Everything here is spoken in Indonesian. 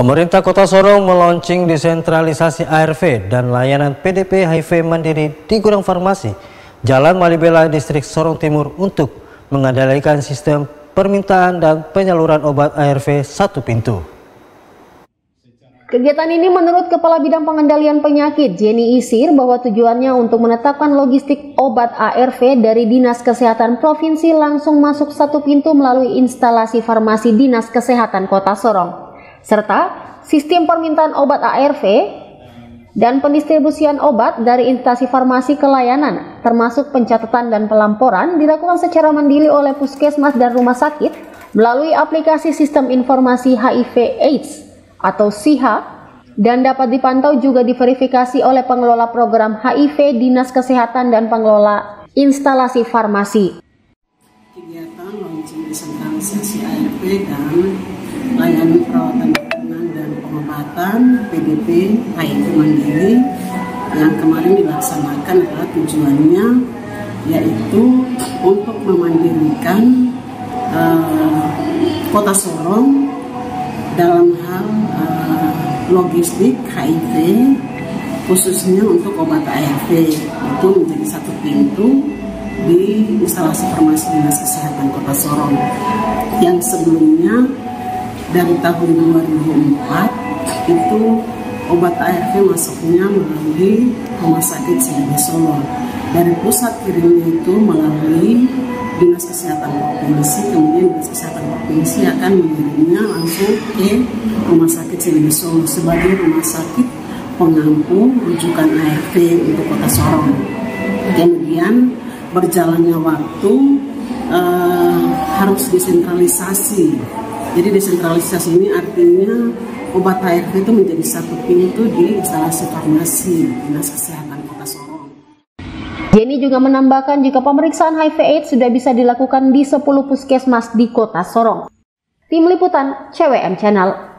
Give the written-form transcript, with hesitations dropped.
Pemerintah Kota Sorong meluncing desentralisasi ARV dan layanan PDP HIV mandiri di gudang farmasi Jalan Malibela, Distrik Sorong Timur untuk mengendalikan sistem permintaan dan penyaluran obat ARV satu pintu. Kegiatan ini menurut Kepala Bidang Pengendalian Penyakit Jenny Isir bahwa tujuannya untuk menetapkan logistik obat ARV dari Dinas Kesehatan Provinsi langsung masuk satu pintu melalui instalasi farmasi Dinas Kesehatan Kota Sorong, serta sistem permintaan obat ARV dan pendistribusian obat dari instansi farmasi ke layanan, termasuk pencatatan dan pelamporan dilakukan secara mandiri oleh puskesmas dan rumah sakit melalui aplikasi Sistem Informasi HIV/AIDS atau SIHA, dan dapat dipantau juga diverifikasi oleh pengelola program HIV Dinas Kesehatan dan pengelola instalasi farmasi. Kegiatan launching desentralisasi ARV dan layanan perawatan makanan dan pengobatan PDP HIV mandiri yang kemarin dilaksanakan adalah tujuannya yaitu untuk memandirikan Kota Sorong dalam hal logistik HIV, khususnya untuk obat ARV, itu menjadi satu pintu di instalasi farmasi Dinas Kesehatan Kota Sorong yang sebelumnya dari tahun 2004 itu obat ARV masuknya melalui Rumah Sakit CIB Solo. Dari pusat kirimnya itu melalui Dinas Kesehatan Provinsi, kemudian Dinas Kesehatan Provinsi akan mengirimnya langsung ke Rumah Sakit CIB Solo sebagai rumah sakit pengampu rujukan ARV untuk Kota Sorong. Kemudian berjalannya waktu harus desentralisasi. Jadi desentralisasi ini artinya obat ARV itu menjadi satu pintu di instalasi farmasi Dinas Kesehatan Kota Sorong. Jenny juga menambahkan jika pemeriksaan HIV/AIDS sudah bisa dilakukan di 10 puskesmas di Kota Sorong. Tim Liputan CWM Channel.